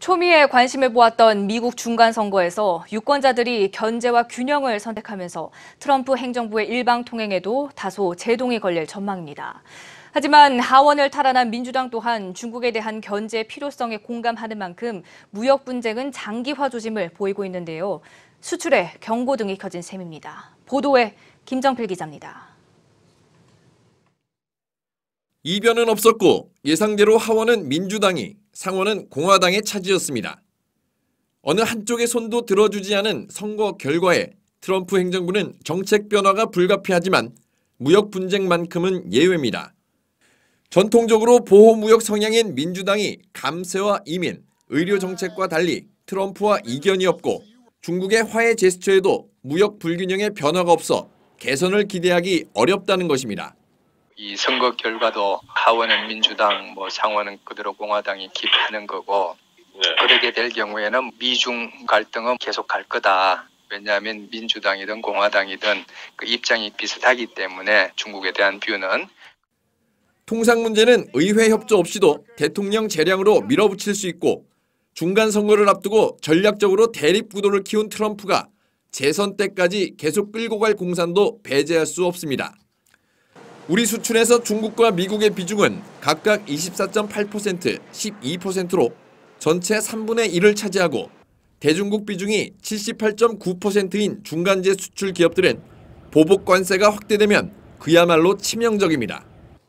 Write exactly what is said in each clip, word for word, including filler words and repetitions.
초미에 관심을 보았던 미국 중간선거에서 유권자들이 견제와 균형을 선택하면서 트럼프 행정부의 일방 통행에도 다소 제동이 걸릴 전망입니다. 하지만 하원을 탈환한 민주당 또한 중국에 대한 견제 필요성에 공감하는 만큼 무역 분쟁은 장기화 조짐을 보이고 있는데요. 수출에 경고등이 켜진 셈입니다. 보도에 김정필 기자입니다. 이변은 없었고 예상대로 하원은 민주당이, 상원은 공화당의 차지였습니다. 어느 한쪽의 손도 들어주지 않은 선거 결과에 트럼프 행정부는 정책 변화가 불가피하지만 무역 분쟁만큼은 예외입니다. 전통적으로 보호무역 성향인 민주당이 감세와 이민, 의료 정책과 달리 트럼프와 이견이 없고 중국의 화해 제스처에도 무역 불균형의 변화가 없어 개선을 기대하기 어렵다는 것입니다. 이 선거 결과도 하원은 민주당, 뭐 상원은 그대로 공화당이 기표하는 거고 네. 그러게 될 경우에는 미중 갈등은 계속 갈 거다. 왜냐하면 민주당이든 공화당이든 그 입장이 비슷하기 때문에 중국에 대한 뷰는. 통상 문제는 의회 협조 없이도 대통령 재량으로 밀어붙일 수 있고 중간 선거를 앞두고 전략적으로 대립 구도를 키운 트럼프가 재선 때까지 계속 끌고 갈 공산도 배제할 수 없습니다. 우리 수출에서 중국과 미국의 비중은 각각 이십사 점 팔 퍼센트, 십이 퍼센트로 전체 삼분의 일을 차지하고 대중국 비중이 칠십팔 점 구 퍼센트인 중간재 수출 기업들은 보복 관세가 확대되면 그야말로 치명적입니다.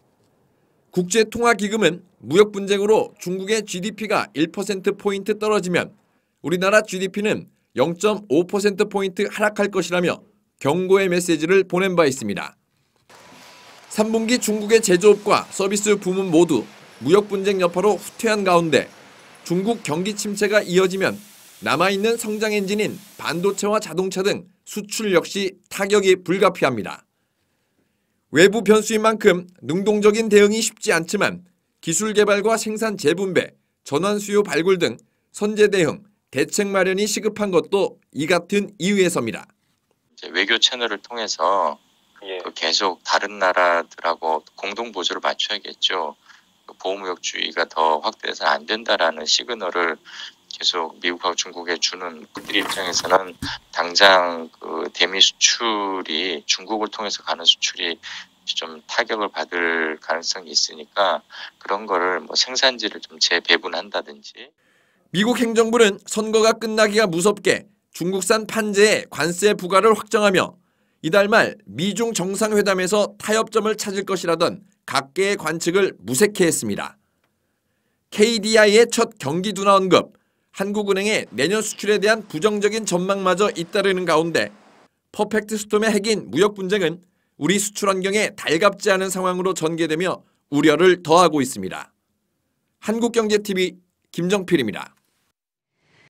국제통화기금은 무역 분쟁으로 중국의 지디피가 일 퍼센트포인트 떨어지면 우리나라 지디피는 영 점 오 퍼센트포인트 하락할 것이라며 경고의 메시지를 보낸 바 있습니다. 삼 분기 중국의 제조업과 서비스 부문 모두 무역 분쟁 여파로 후퇴한 가운데 중국 경기 침체가 이어지면 남아있는 성장 엔진인 반도체와 자동차 등 수출 역시 타격이 불가피합니다. 외부 변수인 만큼 능동적인 대응이 쉽지 않지만 기술 개발과 생산 재분배, 전환 수요 발굴 등 선제 대응, 대책 마련이 시급한 것도 이 같은 이유에서입니다. 외교 채널을 통해서 예. 계속 다른 나라들하고 공동 보조를 맞춰야겠죠. 보호무역주의가 더 확대해서는 안 된다라는 시그널을 계속 미국하고 중국에 주는 그들 입장에서는 당장 그 대미 수출이 중국을 통해서 가는 수출이 좀 타격을 받을 가능성이 있으니까 그런 거를 뭐 생산지를 좀 재배분한다든지. 미국 행정부는 선거가 끝나기가 무섭게 중국산 판재에 관세 부과를 확정하며 이달 말 미중 정상회담에서 타협점을 찾을 것이라던 각계의 관측을 무색해 했습니다. 케이디아이의 첫 경기 둔화 언급, 한국은행의 내년 수출에 대한 부정적인 전망마저 잇따르는 가운데 퍼펙트 스톰의 핵인 무역 분쟁은 우리 수출 환경에 달갑지 않은 상황으로 전개되며 우려를 더하고 있습니다. 한국경제티비 김정필입니다.